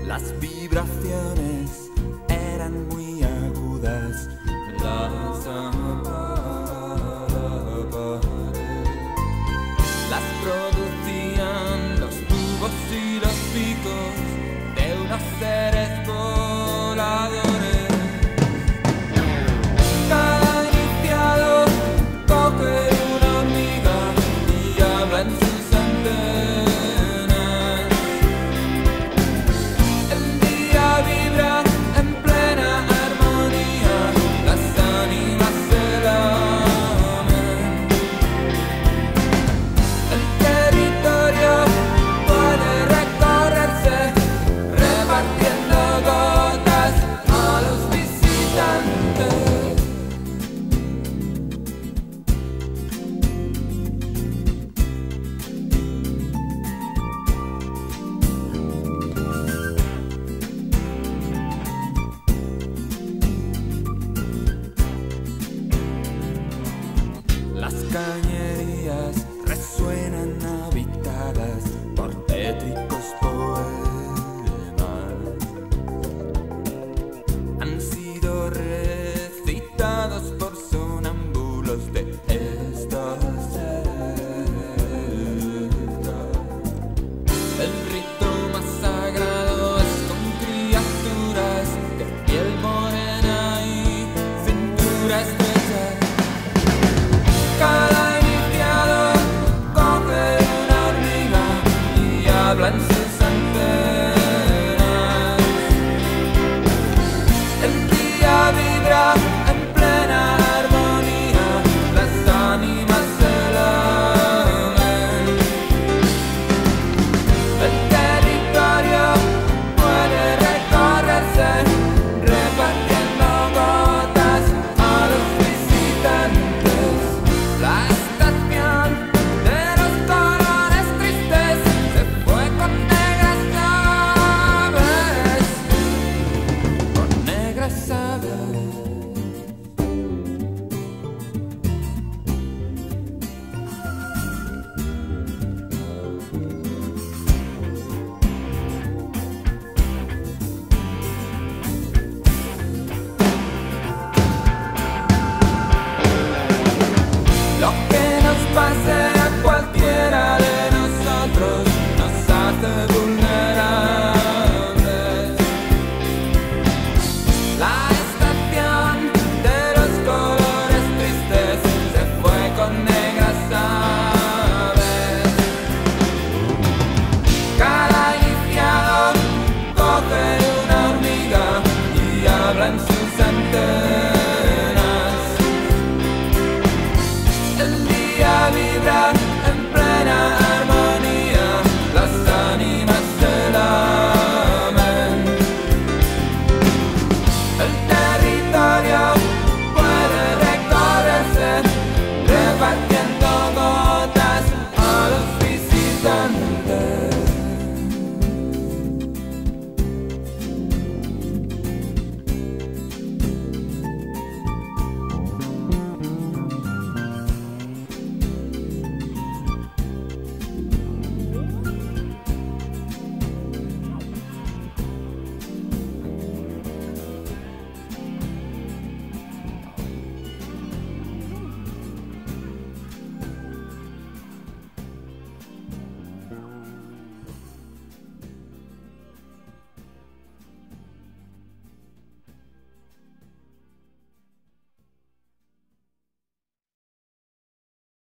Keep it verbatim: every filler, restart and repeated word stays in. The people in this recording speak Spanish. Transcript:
Las vibraciones eran muy agudas. Las Las producían los tubos y los picos de unos seres voladores. Cada iniciado coge una hormiga y habla en sus antenas. El día vibra en plena armonía, las ánimas se lamen. El territorio puede recorrerse repartiendo gotas a los visitantes. Las cañerías resuenan habitadas por tétricos poemas. Han sido recitados por sonámbulos de esta secta. El rito más sagrado es con criaturas de piel morena y cintura estrecha. Cada iniciado coge una hormiga y habla en sus